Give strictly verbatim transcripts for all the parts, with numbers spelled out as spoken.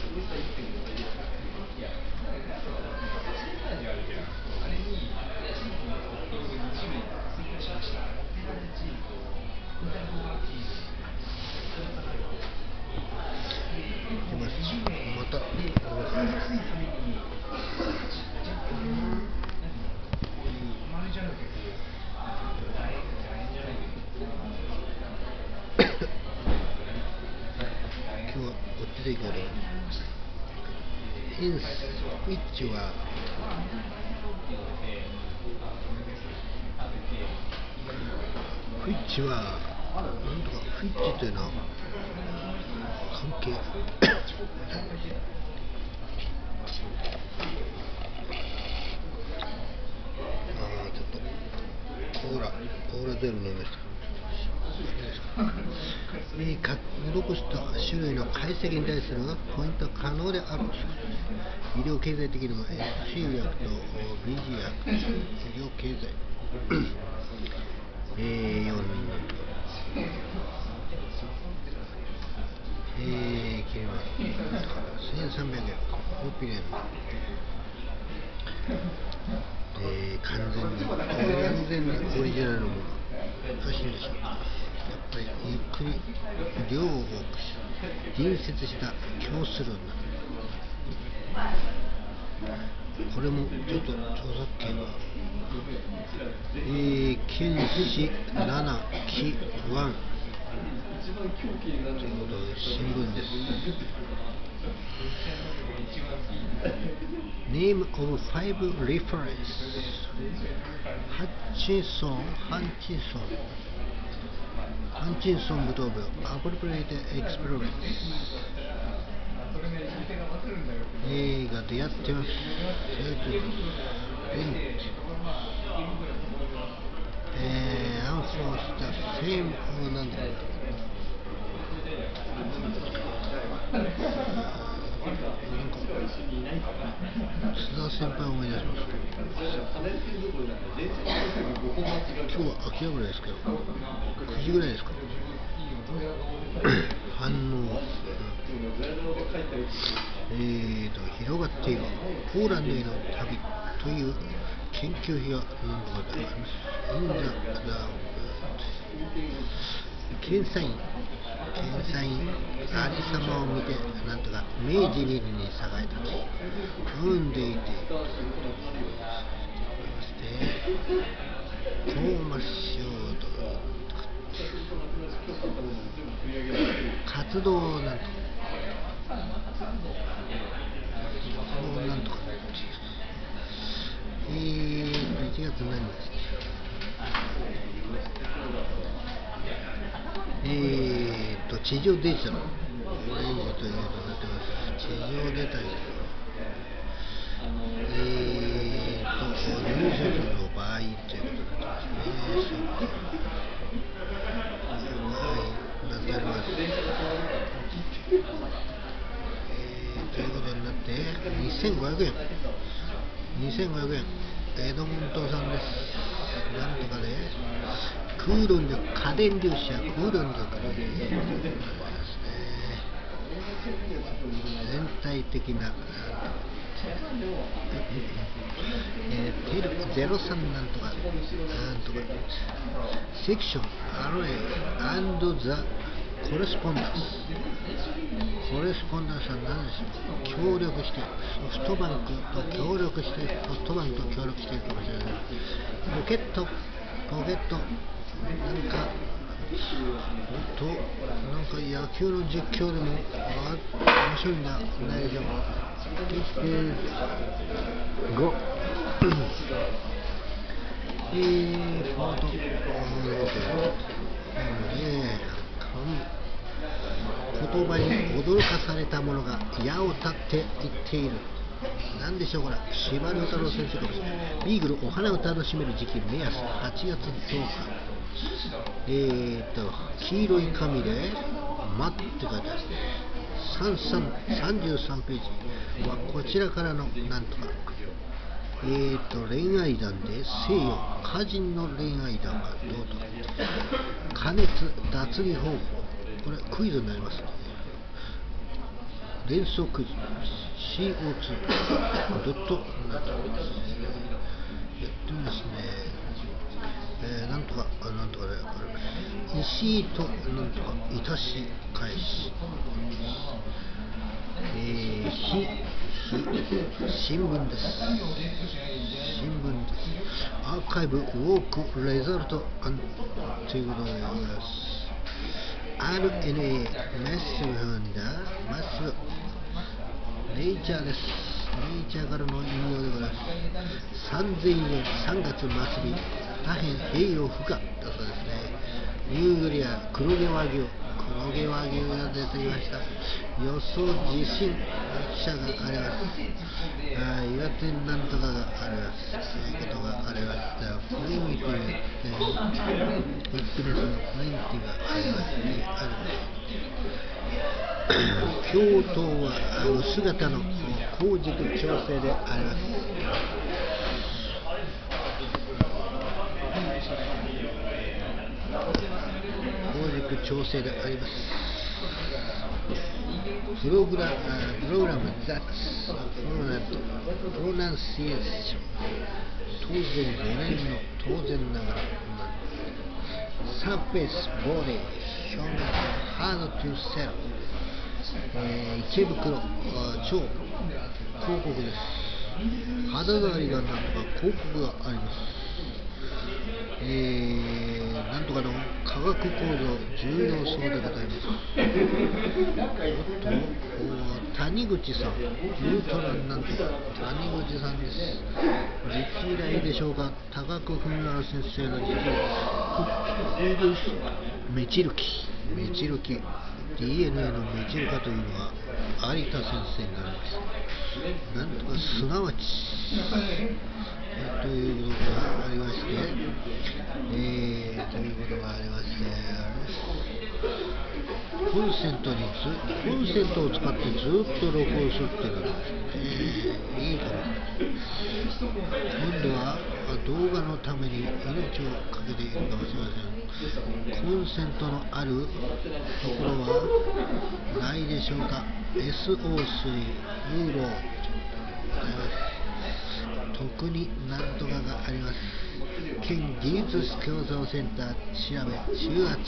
また今日はこっちでいいけど、インスイッチはフィッチはなんとかフィッチというのは関係ああちょっとオーラオーラゼロになりました。えー、獲得した種類の解析に対するポイントは可能である。医療経済的にも エフシー 薬と ビージー 薬、医療経済えー、よんえー、切りますせんさんびゃくえんコピレン、えー、完全に完全にオリジナルのもの欲しいでしょう。やっぱりゆっくり量を多くし隣接した強数量になる。これもちょっと著作権がえー、剣士なな期ワンということで新聞です。Name of five reference ハッチンソンハンチンソンハンチンソン武闘病 Appropriate Experiments 映画でやってます。えー、アンフォースタセームなんだろう津田先輩を思い出します。今日は秋葉原ですけどくじぐらいですか反応えーと広がっているポーランドへの旅という研究費が何とかであります。インザダ検査員検査員ありさまを見てなんとか明治にねんに栄えたと踏んでいてトーマス・ショード活動なんとかなんとかえーといちがつ何日えーと地上デジタルレンジということになってます。地上データえーと入手の場合ということになってますね。はいなってあります。えー、ということになってにせんごひゃくえんにせんごひゃくえんエドモントさんです。なんとかで空論力家電粒子や空論力ですね。全体的なえー、テルゼロさんなんとかなんとかセクションアロエアンドザコレスポンダンスコレスポンダンスは何でしょう。協力してソフトバンクと協力してソフトバンクと協力しているかもしれない。ポケットポケットなんかとなんか野球の実況でもあ面白いんじゃないでしょうか。ごえー、フォート言葉に驚かされた者が矢を立って言っている。何でしょうこれ。司馬遼太郎先生かもしれない。ビーグルお花を楽しめる時期目安はちがつとおかえーと黄色い紙で待って書いてある。さんじゅうさんページはこちらからのなんとかえーと恋愛談で西洋歌人の恋愛談がどうとか加熱脱離方法これクイズになります。 連続 シーオーツー ドットになっております。やってみますね。えー、なんとかなんとかで石井となんとかいたし返し、えー、ひひ新聞です。新聞です。アーカイブウォークレザルトアンということでございます。アールエヌエー マッシブなんだマッシブネイチャーです。ネイチャーからの引用でございます。さんぜんねんさんがつ末日、大変栄養不可だそうですね。ニューグリア黒毛和牛黒毛和牛が出てきました。予想自信記者があります。あ岩手なんとかがあります。そういうことがありました。雰囲気があってフィットネスの雰囲気がありますね。ある京都は薄型の工軸調整であります。工軸調整であります。プログラプログラムザッツプロナンシエーション当然ごねんの当然ながらサーフェイスボディ表面ハードトゥセル、えー、池袋超広告です。肌触りがなんとか広告があります。えー、なんとかの化学構造重要そうでございます。おっと谷口さんウルトラなんとか谷口さんです。実以来でしょうか。高久文原先生の実以来メチルキメチルキ ディーエヌエー のメチル化というのは有田先生になります。なんとかすなわちということがありまして、えー、ということがありまして、コンセントにつコンセントを使ってずっと録音するっていうのは、えー、いいかも。今度は動画のために命をかけているかもしれません。コンセントのあるところはないでしょうか。 エスオースリー ユーロ特になんとかがあります。県技術競争センター調べ中圧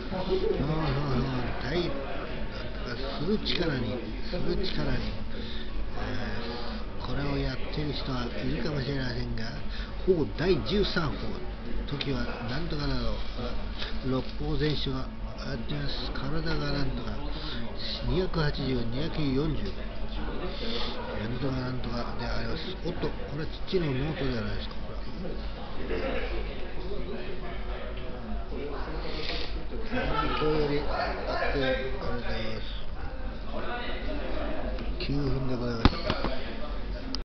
大する力にする力に、えー、これをやっている人はいるかもしれませんが、ほぼだいじゅうさんほう時はなんとかなど六法全書がやっています。体がなんとかにひゃくはちじゅう、にひゃくよんじゅうなんとかなんとかであります。おっと、これは父のノートじゃないですか。これよりあってありがとうございます。きゅうふんでございます。